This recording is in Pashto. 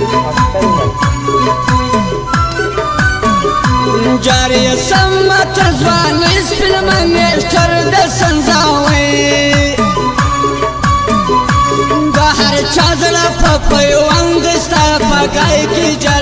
جاری سمت زوان اسپل منشتر د سنزاوی دا هر چا زړه په پیوند ستا په ګای کې